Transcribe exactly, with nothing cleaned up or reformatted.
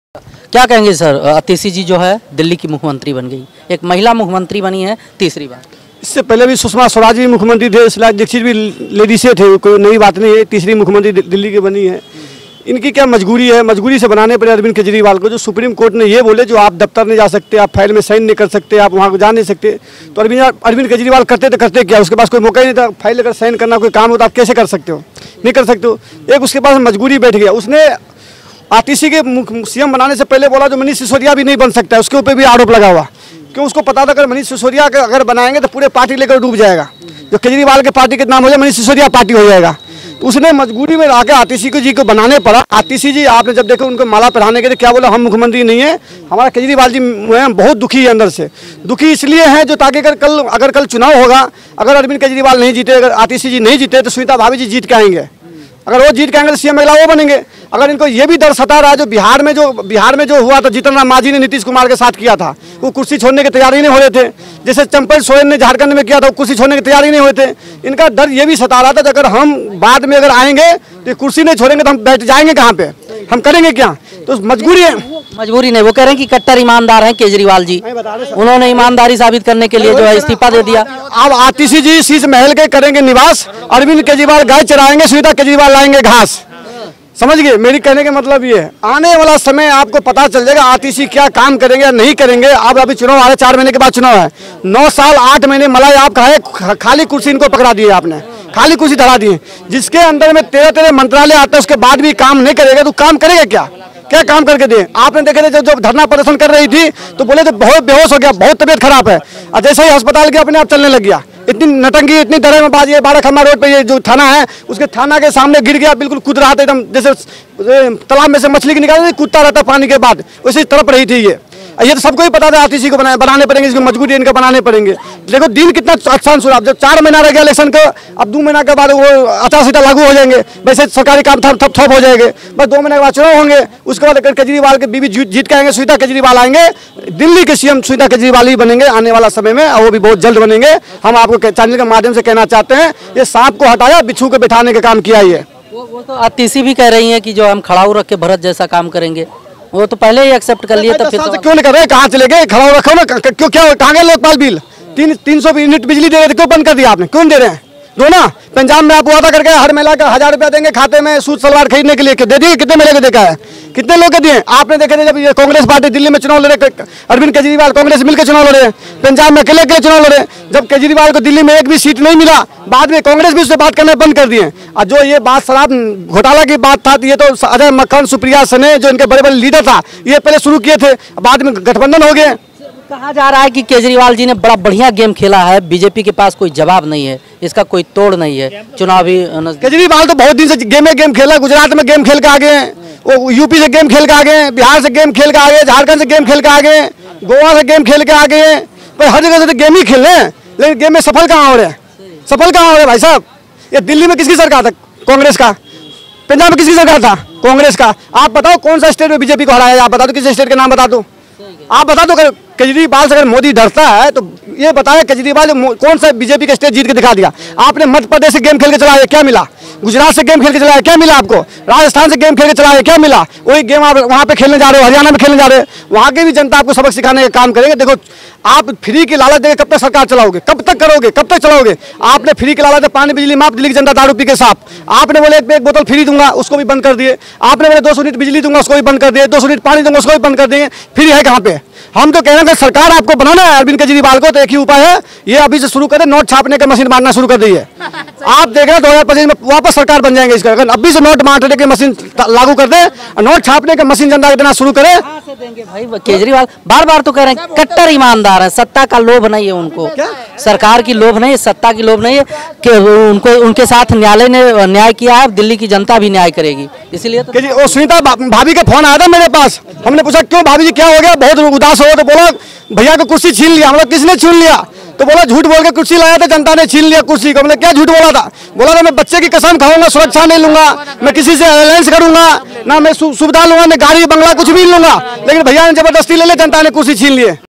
क्या कहेंगे सर, आतिशी जी जो है दिल्ली की मुख्यमंत्री बन गई, एक महिला मुख्यमंत्री बनी है तीसरी बार। इससे पहले भी सुषमा स्वराज भी मुख्यमंत्री थे, शिला दीक्षित भी लेडीसे थे, कोई नई बात नहीं है। तीसरी मुख्यमंत्री दिल्ली की बनी है। इनकी क्या मजबूरी है, मजबूरी से बनाने पड़े अरविंद केजरीवाल को। जो सुप्रीम कोर्ट ने ये बोले जो आप दफ्तर नहीं जा सकते, आप फाइल में साइन नहीं कर सकते, आप वहाँ को जा नहीं सकते, तो अरविंद अरविंद केजरीवाल करते तो करते क्या, उसके पास कोई मौका ही नहीं था। फाइल अगर साइन करना कोई काम हो तो आप कैसे कर सकते हो, नहीं कर सकते हो। एक उसके पास मजबूरी बैठ गया। उसने आतिशी के सीएम बनाने से पहले बोला जो मनीष सिसोदिया भी नहीं बन सकता है, उसके ऊपर भी आरोप लगा हुआ। क्यों, उसको पता था अगर मनीष सिसोदिया का अगर बनाएंगे तो पूरे पार्टी लेकर डूब जाएगा। जो केजरीवाल के पार्टी के नाम हो जाए मनीष सिसोदिया पार्टी हो जाएगा। तो उसने मजबूरी में आके आतिशी को जी को बनाने पड़ा। आतिशी जी आपने जब देखो उनको माला पहनाने के लिए क्या बोला, हम मुख्यमंत्री नहीं है, हमारा केजरीवाल जी बहुत दुखी है अंदर से। दुखी इसलिए है जो ताकि अगर कल अगर कल चुनाव होगा, अगर अरविंद केजरीवाल नहीं जीते, अगर आतिशी जी नहीं जीते तो सुनीता भाभी जी जीत के आएंगे। अगर वो जीत के आएंगे तो सीएम अगला वो बनेंगे। अगर इनको ये भी डर सता रहा है जो बिहार में जो बिहार में जो हुआ था, जीतन राम मांझी ने नीतीश कुमार के साथ किया था, वो कुर्सी छोड़ने की तैयारी नहीं हो रहे थे। जैसे चंपल सोरेन ने झारखंड में किया था, वो कुर्सी छोड़ने की तैयारी नहीं हुए थे। इनका डर ये भी सता रहा था कि अगर हम बाद में अगर आएंगे तो कुर्सी नहीं छोड़ेंगे तो हम बैठ जाएंगे कहाँ पे, हम करेंगे क्या। तो मजबूरी है, मजबूरी नहीं। वो कह रहे हैं कि कट्टर ईमानदार हैं केजरीवाल जी, उन्होंने ईमानदारी साबित करने के लिए जो है इस्तीफा दे दिया। अब आतिशी जी शीश महल के करेंगे निवास, अरविंद केजरीवाल गाय चराएंगे, सुनीता केजरीवाल लाएंगे घास। समझ गए मेरी कहने का मतलब ये है। आने वाला समय आपको पता चल जाएगा आतिशी क्या काम करेंगे या नहीं करेंगे। अब अभी चुनाव आ रहे, चार महीने के बाद चुनाव है। नौ साल आठ महीने मलाई आप खाए, खाली कुर्सी इनको पकड़ा दिए आपने, खाली कुर्सी धरा दिए, जिसके अंदर में तेरह तेरह मंत्रालय आते हैं, उसके बाद भी काम नहीं करेगा तो काम करेगा क्या, क्या काम करके दे। आपने देखे थे जब धरना प्रदर्शन कर रही थी तो बोले तो बहुत बेहोश हो गया, बहुत तबीयत खराब है, और जैसे ही अस्पताल गया अपने आप चलने लग गया। इतनी नटंगी, इतनी डरे में बाजी है। बारह खम्मा रोड पे ये जो थाना है, उसके थाना के सामने गिर गया, बिल्कुल कूद रहा था एकदम, जैसे तालाब में से मछली की निकाल कूदता रहता पानी के बाद, वैसे तड़प रही थी ये। ये तो सबको ही पता था आतिशी को बनाए बनाने पड़ेंगे, इसको मजबूरी इनका बनाने पड़ेंगे। देखो दिन कितना अच्छा सुना, जब चार महीना रह गया इलेक्शन का, अब दो महीना के बाद वो आचार संहिता लागू हो जाएंगे, वैसे सरकारी काम ठप ठप हो जाएंगे। बस दो महीने के बाद चुनाव होंगे, उसके बाद केजरीवाल के बीबी जीत के आएंगे, सुनीता केजरीवाल आएंगे, दिल्ली के सीएम सुनीता केजरीवाल ही बनेंगे आने वाला समय में, और वो भी बहुत जल्द बनेंगे। हम आपको चैनल के माध्यम से कहना चाहते हैं, ये सांप को हटाया, बिच्छू को बिठाने का काम किया ये। वो, वो तो आतिशी भी कह रही है कि जो हम खड़ाऊ रख के भरत जैसा काम करेंगे, वो तो पहले ही एक्सेप्ट कर लिए। तो फिर तो क्यों नहीं कर रहे, कहाँ चले गए, खड़ा रखो ना, क्यों क्या कहाँ गए लोकपाल बिल, तीन तीन सौ यूनिट बिजली दे रहे थे, क्यों बंद कर दिया आपने, क्यों दे रहे हैं। दो ना, पंजाब में आप वादा करके हर महिला का हजार रुपया देंगे खाते में सूट सलवार खरीदने के लिए, दे दिए, कितने महिला को देखा है, कितने लोग के दिए आपने देखे थे। जब ये कांग्रेस पार्टी दिल्ली में चुनाव लड़े, अरविंद केजरीवाल कांग्रेस मिलकर चुनाव लड़े, पंजाब में अकेले अकेले चुनाव लड़े, जब केजरीवाल को दिल्ली में एक भी सीट नहीं मिला, बाद में कांग्रेस भी उससे बात करना बंद कर दिए। और जो ये बात शराब घोटाला की बात था, ये तो अजय मक्खन, सुप्रिया सने जो इनके बड़े बड़े लीडर था, ये पहले शुरू किए थे, बाद में गठबंधन हो गए। कहा जा रहा है कि केजरीवाल जी ने बड़ा बढ़िया गेम खेला है, बीजेपी के पास कोई जवाब नहीं है, इसका कोई तोड़ नहीं है चुनावी। केजरीवाल तो बहुत दिन से गेम में गेम खेला, गुजरात में गेम खेल के आ गए, वो यूपी से गेम खेल के आ गए, बिहार से गेम खेल के आ गए, झारखंड से गेम खेल के आ गए, गोवा से गेम खेल के आ गए, पर हर जगह से तो गेम ही खेल रहे हैं, लेकिन गेम में सफल कहाँ हो रहे हैं, सफल कहाँ हो रहे हैं भाई साहब। ये दिल्ली में किसकी सरकार था, कांग्रेस का, पंजाब में किसकी सरकार था, कांग्रेस का। आप बताओ कौन सा स्टेट में बीजेपी को हराया, आप बता दो, किस स्टेट के नाम बता दो, आप बता दो। केजरीवाल से अगर मोदी डरता है तो ये बताया केजरीवाल कौन सा बीजेपी का स्टेट जीत के दिखा दिया। आपने मध्य प्रदेश से गेम खेल के चलाया, क्या मिला, गुजरात से गेम खेल के चलाया, क्या मिला आपको, राजस्थान से गेम खेल के चलाया, क्या मिला। वही गेम आप वहाँ पे खेलने जा रहे हो, हरियाणा में खेलने जा रहे हो, वहाँ की भी जनता आपको सबक सिखाने का काम करेंगे। देखो आप फ्री की लालच देकर कब तक सरकार चलाओगे, कब तक करोगे, कब तक चलाओगे। आपने फ्री की लालच पानी बिजली माफ, दिल्ली की जनता दारू पी के साफ। आपने बोले एक बोतल फ्री दूंगा, उसको भी बंद कर दिए। आपने बोले दो सौ यूनिट बिजली दूंगा, उसको भी बंद कर दिए। दो सौ यूनिट पानी दूंगा, उसको भी बंद कर दिए। फ्री है कहाँ पे। हम तो कह रहे हैं सरकार आपको बनाना है अरविंद केजरीवाल को, तो एक ही उपाय है, ये अभी से शुरू करें, नोट छापने का मशीन मारना शुरू कर दी है। आप देख रहे हैं दो हजार पच्चीस में वापस सरकार बन जाएंगे इसका। अगर अभी से नोट मारने की मशीन लागू कर दे, नोट छापने का मशीन जनता देना शुरू करे। देंगे भाई केजरीवाल बार बार तो कह रहे हैं कट्टर ईमानदार है, सत्ता का लोभ नहीं है उनको, सरकार की लोभ नहीं है, सत्ता की लोभ नहीं है कि उनको उनके साथ न्यायालय ने न्याय किया है, दिल्ली की जनता भी न्याय करेगी, इसीलिए तो। वो सुनीता भाभी का फोन आया था मेरे पास, हमने पूछा क्यों भाभी जी क्या हो गया, बहुत उदास हो, तो बोला भैया को कुर्सी छीन लिया। मतलब किसने छीन लिया, तो बोला झूठ बोल के कुर्सी लाया था, जनता ने छीन लिया कुर्सी को। हमने क्या झूठ बोला था, बोला था मैं बच्चे की कसम खाऊंगा, सुरक्षा नहीं लूंगा, मैं किसी से अलायंस करूंगा ना, मैं सुविधा लूंगा, ना गाड़ी बंगला कुछ भी लूंगा, लेकिन भैया ने जबरदस्ती ले ले, जनता ने कुर्सी छीन लिए।